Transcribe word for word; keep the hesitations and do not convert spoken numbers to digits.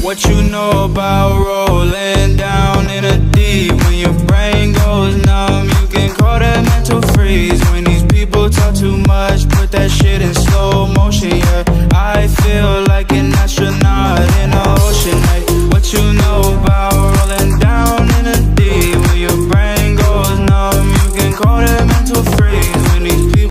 What you know about rolling down in a deep when your brain